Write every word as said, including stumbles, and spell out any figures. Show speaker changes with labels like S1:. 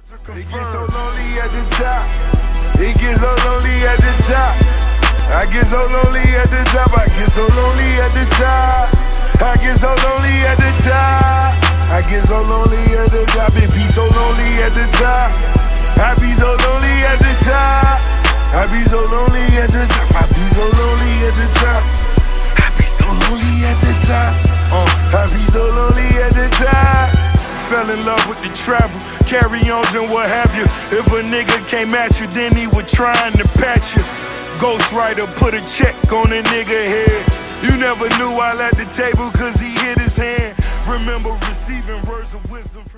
S1: It gets so lonely at the top. It gets so lonely at the top. I get so lonely at the top. I get so lonely at the top. I get so lonely at the top. I get so lonely at the top. It be so lonely at the top. I be so lonely at the top. I be so lonely at the top. I be so lonely at the top. I be so lonely at the top. Uh, I be so lonely at the top. Fell in love with the travel, carry-ons and what have you. If a nigga came at you, then he was trying to patch you. Ghostwriter put a check on a nigga head. You never knew while at the table cause he hit his hand. Remember receiving words of wisdom from